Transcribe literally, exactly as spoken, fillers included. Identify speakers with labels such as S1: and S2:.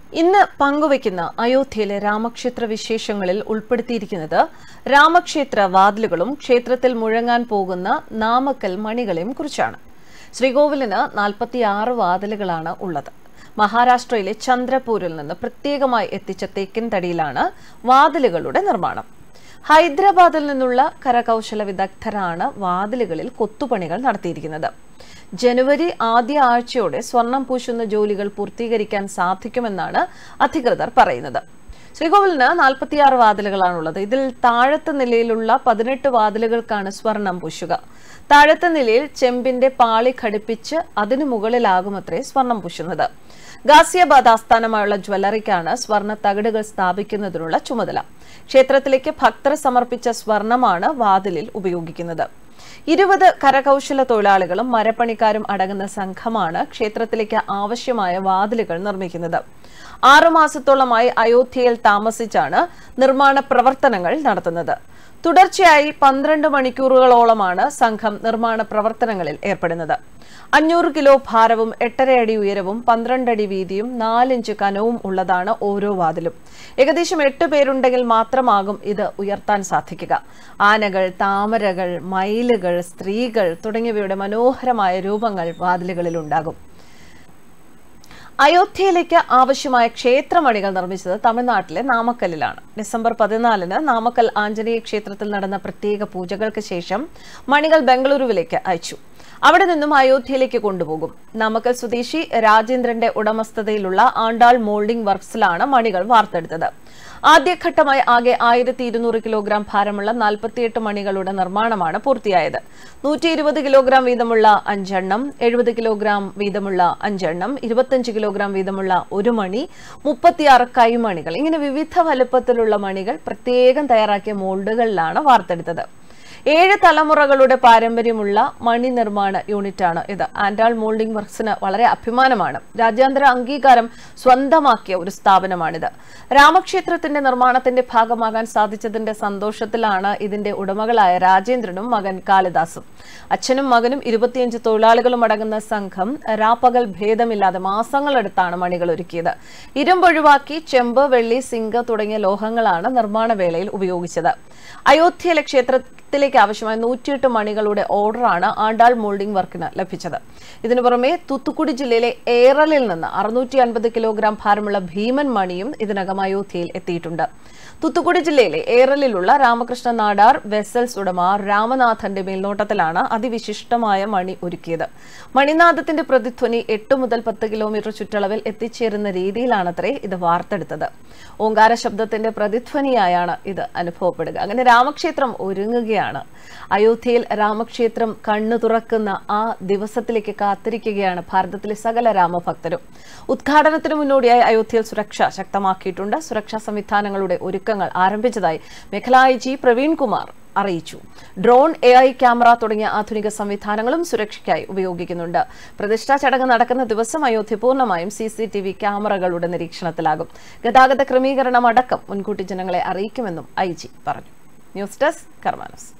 S1: ഇന്ന് പങ്കുവയ്ക്കുന്ന അയോധ്യയിലെ രാമക്ഷേത്ര വിശേഷങ്ങളിൽ ഉൾപ്പെടുത്തിയിരിക്കുന്നത് രാമക്ഷേത്ര വാതിലുകളും ക്ഷേത്രത്തിൽ മുഴങ്ങാൻ പോകുന്ന നാമക്കൽ മണികളെയും കുറിച്ചാണ്. ശ്രീകോവിലിന് നാൽപ്പത്തിയാറ് വാതിലുകളാണ് ഉള്ളത്. മഹാരാഷ്ട്രയിലെ ചന്ദ്രപൂരിൽ നിന്ന് പ്രത്യേകമായി എത്തിച്ച തേക്കിൻ തടിയിലാണ് വാതിലുകളുടെ നിർമ്മാണം. ഹൈദരാബാദിൽ നിന്നുള്ള കരകൗശല വിദഗ്ധരാണ് വാതിലുകളിൽ കൊത്തുപണികൾ നടത്തിയിരിക്കുന്നത്. ജനുവരി ആദ്യ ആഴ്ചയോടെ സ്വർണം പൂശുന്ന ജോലികൾ പൂർത്തീകരിക്കാൻ സാധിക്കുമെന്നാണ് അധികൃതർ പറയുന്നത്. ശ്രീകോവിലിന് നാൽപ്പത്തിയാറ് വാതിലുകളാണുള്ളത്. ഇതിൽ താഴത്തെ നിലയിലുള്ള പതിനെട്ട് വാതിലുകൾക്കാണ് സ്വർണം പൂശുക. താഴത്തെ നിലയിൽ ചെമ്പിന്റെ പാളി ഘടിപ്പിച്ച് അതിനു മുകളിലാകുമത്രേ സ്വർണം പൂശുന്നത്. ഗാസിയാബാദ് ആസ്ഥാനമായുള്ള ജ്വല്ലറിക്കാണ് സ്വർണ്ണ തകിടുകൾ സ്ഥാപിക്കുന്നതിനുള്ള ചുമതല. ക്ഷേത്രത്തിലേക്ക് ഭക്തർ സമർപ്പിച്ച സ്വർണമാണ് വാതിലിൽ ഉപയോഗിക്കുന്നത്. ഇരുപത് കരകൗശല തൊഴിലാളികളും മരപ്പണിക്കാരും അടങ്ങുന്ന സംഘമാണ് ക്ഷേത്രത്തിലേക്ക് ആവശ്യമായ വാതിലുകൾ നിർമ്മിക്കുന്നത്. ആറുമാസത്തോളമായി അയോധ്യയിൽ താമസിച്ചാണ് നിർമ്മാണ പ്രവർത്തനങ്ങൾ നടത്തുന്നത്. തുടർച്ചയായി പന്ത്രണ്ട് മണിക്കൂറുകളോളമാണ് സംഘം നിർമ്മാണ പ്രവർത്തനങ്ങളിൽ ഏർപ്പെടുന്നത്. അഞ്ഞൂറ് കിലോ ഭാരവും എട്ടര അടി ഉയരവും പന്ത്രണ്ട് അടി വീതിയും നാലിഞ്ച് കനവും ഉള്ളതാണ് ഓരോ വാതിലും. ഏകദേശം എട്ട് പേരുണ്ടെങ്കിൽ മാത്രമാകും ഇത് ഉയർത്താൻ സാധിക്കുക. ആനകൾ, താമരകൾ, മയിലുകൾ, സ്ത്രീകൾ തുടങ്ങിയവയുടെ മനോഹരമായ രൂപങ്ങൾ വാതിലുകളിൽ ഉണ്ടാകും. അയോധ്യയിലേക്ക് ആവശ്യമായ ക്ഷേത്രമണികൾ നിർമ്മിച്ചത് തമിഴ്നാട്ടിലെ നാമക്കല്ലിലാണ്. ഡിസംബർ പതിനാലിന് നാമക്കൽ ആഞ്ജനേയ ക്ഷേത്രത്തിൽ നടന്ന പ്രത്യേക പൂജകൾക്ക് ശേഷം മണികൾ ബംഗളൂരുവിലേക്ക് അയച്ചു. അവിടെ നിന്നും അയോധ്യയിലേക്ക് കൊണ്ടുപോകും. നാമക്കൽ സ്വദേശി രാജേന്ദ്രന്റെ ഉടമസ്ഥതയിലുള്ള ആണ്ടാൾ മോൾഡിംഗ് വർക്സിലാണ് മണികൾ വാർത്തെടുത്തത്. ആദ്യഘട്ടമായി ആകെ ആയിരത്തി ഇരുന്നൂറ് കിലോഗ്രാം ഭാരമുള്ള നാൽപ്പത്തിയെട്ട് മണികളുടെ നിർമ്മാണമാണ് പൂർത്തിയായത്. നൂറ്റി ഇരുപത് കിലോഗ്രാം വീതമുള്ള അഞ്ചെണ്ണം, എഴുപത് കിലോഗ്രാം വീതമുള്ള അഞ്ചെണ്ണം, ഇരുപത്തിയഞ്ച് കിലോഗ്രാം വീതമുള്ള ഒരു മണി, മുപ്പത്തിയാറ് കൈമണികൾ, ഇങ്ങനെ വിവിധ വലുപ്പത്തിലുള്ള മണികൾ പ്രത്യേകം തയ്യാറാക്കിയ മോൾഡുകളിലാണ് വാർത്തെടുത്തത്. ഏഴ് തലമുറകളുടെ പാരമ്പര്യമുള്ള മണി നിർമ്മാണ യൂണിറ്റാണ് ഇത്. ആൻഡാൾ മോൾഡിംഗ് വർക്സിന് വളരെ അഭിമാനമാണ്. രാജ്യാന്തര അംഗീകാരം സ്വന്തമാക്കിയ ഒരു സ്ഥാപനമാണിത്. രാമക്ഷേത്രത്തിന്റെ നിർമ്മാണത്തിന്റെ ഭാഗമാകാൻ സാധിച്ചതിന്റെ സന്തോഷത്തിലാണ് ഇതിന്റെ ഉടമകളായ രാജേന്ദ്രനും മകൻ കാളിദാസും. അച്ഛനും മകനും ഇരുപത്തിയഞ്ച് തൊഴിലാളികളും അടങ്ങുന്ന സംഘം രാപ്പകൽ ഭേദമില്ലാതെ മാസങ്ങളെടുത്താണ് മണികൾ ഒരുക്കിയത്. ഇരുമ്പൊഴിവാക്കി ചെമ്പ്, വെള്ളി, സിങ്ക് തുടങ്ങിയ ലോഹങ്ങളാണ് നിർമ്മാണ വേളയിൽ ഉപയോഗിച്ചത്. അയോധ്യയിലെ ക്ഷേത്രത്തിലേക്ക് ആവശ്യമായ നൂറ്റിയെട്ട് മണികളുടെ ഓർഡറാണ് ആണ്ടാൾ മോൾഡിംഗ് വർക്കിന് ലഭിച്ചത്. ഇതിനു പുറമെ തൂത്തുക്കുടി ജില്ലയിലെ ഏറലിൽ നിന്ന് അറുന്നൂറ്റി അൻപത് കിലോഗ്രാം ഭാരമുള്ള ഭീമൻ മണിയും ഇതിനകം അയോധ്യയിൽ എത്തിയിട്ടുണ്ട്. തൂത്തുക്കുടി ജില്ലയിലെ ഏറലിലുള്ള രാമകൃഷ്ണ നാടാർ വെസൽസ് ഉടമ രാമനാഥന്റെ മേൽനോട്ടത്തിലാണ് അതിവിശിഷ്ടമായ മണി ഒരുക്കിയത്. മണിനാഥത്തിന്റെ പ്രതിധ്വനി എട്ട് മുതൽ പത്ത് കിലോമീറ്റർ ചുറ്റളവിൽ എത്തിച്ചേരുന്ന രീതിയിലാണത്രേ ഇത് വാർത്തെടുത്തത്. ഓങ്കാര ശബ്ദത്തിന്റെ പ്രതിധ്വനിയായാണ് ഇത് അനുഭവപ്പെടുക. അങ്ങനെ രാമക്ഷേത്രം ഒരുങ്ങുകയാണ്. അയോധ്യയിൽ രാമക്ഷേത്രം കണ്ണു തുറക്കുന്ന ആ ദിവസത്തിലേക്ക് കാത്തിരിക്കുകയാണ് ഭാരതത്തിലെ സകല രാമഭക്തരും. ഉദ്ഘാടനത്തിന് മുന്നോടിയായി അയോധ്യയിൽ സുരക്ഷ ശക്തമാക്കിയിട്ടുണ്ട്. സുരക്ഷാ സംവിധാനങ്ങളുടെ ഒരുക്കങ്ങൾ ആരംഭിച്ചതായി മേഖലാ ഐ ജി പ്രവീൺ കുമാർ അറിയിച്ചു. ഡ്രോൺ, എ ഐ ക്യാമറ തുടങ്ങിയ ആധുനിക സംവിധാനങ്ങളും സുരക്ഷയ്ക്കായി ഉപയോഗിക്കുന്നുണ്ട്. പ്രതിഷ്ഠാ ചടങ്ങ് നടക്കുന്ന ദിവസം അയോധ്യ പൂർണ്ണമായും സി സി ടി വി ക്യാമറകളുടെ നിരീക്ഷണത്തിലാകും. ഗതാഗത ക്രമീകരണം അടക്കം മുൻകൂട്ടി ജനങ്ങളെ അറിയിക്കുമെന്നും ഐ ജി പറഞ്ഞു. News desk കർമാനസ്.